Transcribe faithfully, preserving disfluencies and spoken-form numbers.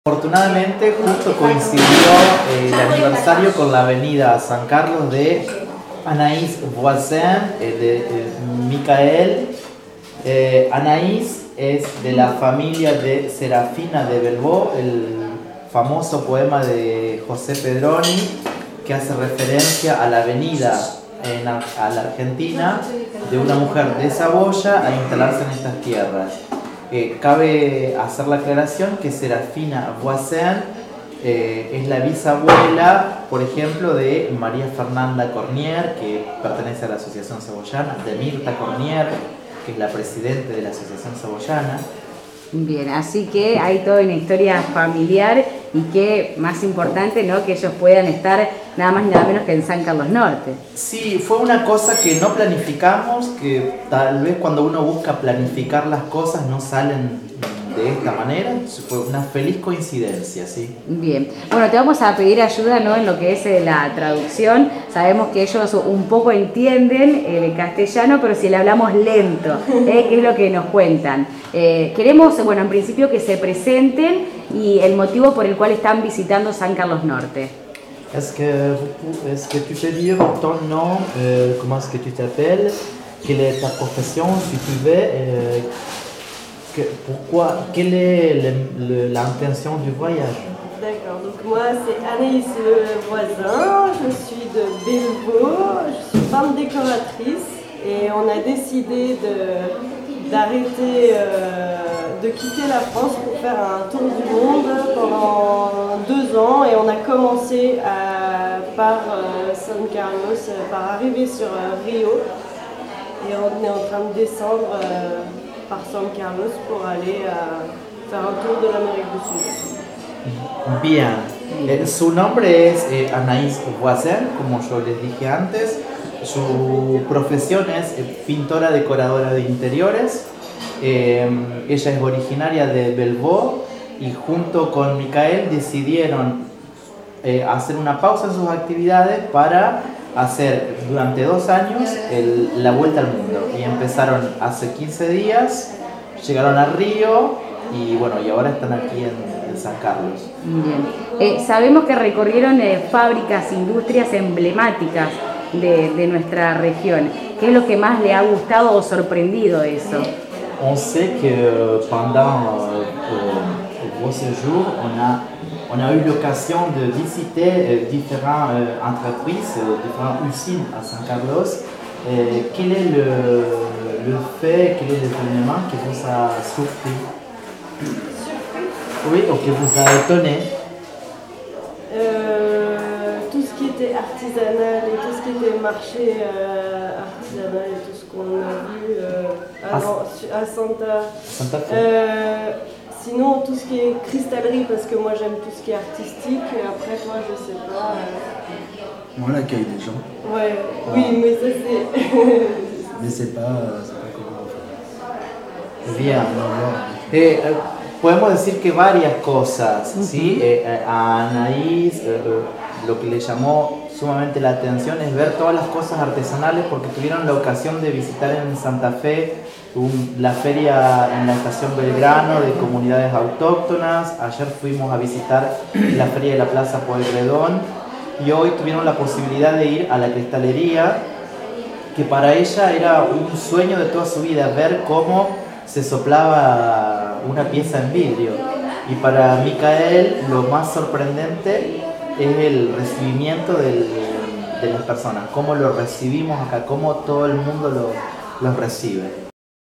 Afortunadamente justo coincidió eh, el aniversario con la avenida San Carlos de Anaïs Voisin, eh, de eh, Micael. Eh, Anaïs es de la familia de Serafina de Belvaux, el famoso poema de José Pedroni que hace referencia a la avenida en, a la Argentina de una mujer de Saboya a instalarse en estas tierras. Eh, cabe hacer la aclaración que Serafina Voisin eh, es la bisabuela, por ejemplo, de María Fernanda Cornier, que pertenece a la Asociación Saboyana, de Mirta Cornier, que es la presidenta de la Asociación Saboyana. Bien, así que hay toda una historia familiar y que, más importante, ¿no?, que ellos puedan estar nada más y nada menos que en San Carlos Norte. Sí, fue una cosa que no planificamos, que tal vez cuando uno busca planificar las cosas no salen de esta manera. Fue una feliz coincidencia, ¿sí? Bien, bueno, te vamos a pedir ayuda, ¿no?, en lo que es eh, la traducción. Sabemos que ellos un poco entienden el castellano, pero si le hablamos lento, ¿eh? ¿Qué es lo que nos cuentan? Eh, queremos, bueno, en principio que se presenten y el motivo por el cual están visitando San Carlos Norte. Est-ce que, est-ce que tu peux dire ton nom, euh, comment est-ce que tu t'appelles, quelle est ta profession, si tu veux, euh, que, pourquoi, quelle est l'intention du voyage? D'accord, donc moi c'est Anaïs Voisin, je suis de Belvaux, je suis femme décoratrice et on a décidé de, d'arrêter, euh, de quitter la France pour faire un tour du monde pendant deux ans et on a commencé à, par euh, San Carlos, par arriver sur euh, Rio et on est en train de descendre euh, par San Carlos pour aller euh, faire un tour de l'Amérique du Sud. Bien, eh, su nombre es eh, Anaïs Voisin, como yo les dije antes. Su profesión es eh, pintora decoradora de interiores. Eh, ella es originaria de Belvaux y junto con Micael decidieron eh, hacer una pausa en sus actividades para hacer durante dos años el, la vuelta al mundo. Y empezaron hace quince días, llegaron a Río y bueno, y ahora están aquí en San Carlos. Bien. Eh, sabemos que recorrieron eh, fábricas, industrias emblemáticas de, de nuestra región. ¿Qué es lo que más le ha gustado o sorprendido de eso? On sait que pendant euh, euh, vos séjours, on a, on a eu l'occasion de visiter euh, différentes euh, entreprises, euh, différentes usines à San Carlos. Euh, quel est le, le fait, quel est l'événement qui vous a surpris? Oui, ou qui vous a étonné? Euh, tout ce qui était artisanal et tout ce qui était marché euh, artisanal et tout ce qu'on a vu euh, à, ah, à Santa. Santa Fe. Euh, sinon, tout ce qui est cristallerie, parce que moi j'aime tout ce qui est artistique. Et après, toi, je sais pas. Euh... Moi, l'accueil des gens. Ouais, ah. Oui, mais ça c'est. Mais c'est pas, c'est pas comment on fait. Bien. Eh, eh, podemos decir que varias cosas, uh-huh. ¿Sí? Eh, eh, a Anaïs eh, eh, lo que le llamó sumamente la atención es ver todas las cosas artesanales porque tuvieron la ocasión de visitar en Santa Fe un, la feria en la estación Belgrano de comunidades autóctonas. Ayer fuimos a visitar la feria de la Plaza Pueyrredón y hoy tuvieron la posibilidad de ir a la cristalería, que para ella era un sueño de toda su vida, ver cómo se soplaba una pieza en vidrio. Y para Micael lo más sorprendente es el recibimiento del, de las personas, cómo lo recibimos acá, cómo todo el mundo lo, los recibe.